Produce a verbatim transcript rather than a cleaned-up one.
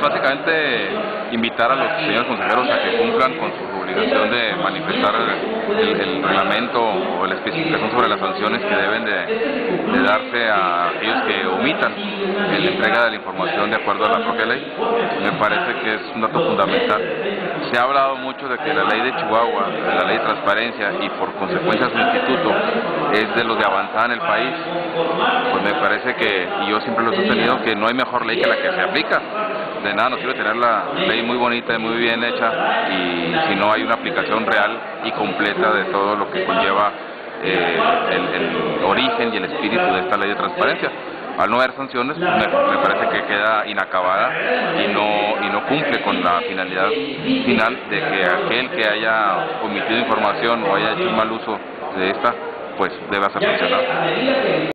básicamente invitar a los señores consejeros a que cumplan con su obligación de manifestar el, el reglamento o la especificación sobre las sanciones que deben de, de darse a aquellos que omitan en la entrega de la información de acuerdo a la propia ley. Me parece que es un dato fundamental. Se ha hablado mucho de que la ley de Chihuahua, de la ley de transparencia y por consecuencia su instituto es de los de avanzada en el país. Pues me parece que, y yo siempre lo he sostenido, que no hay mejor ley que la que se aplica. De nada nos sirve tener la ley muy bonita y muy bien hecha y si no hay una aplicación real y completa de todo lo que conlleva eh, el, el origen y el espíritu de esta ley de transparencia. Al no haber sanciones, pues me, me parece que queda inacabada y no, y no cumple con la finalidad final de que aquel que haya omitido información o haya hecho un mal uso de esta, pues deba ser sancionado.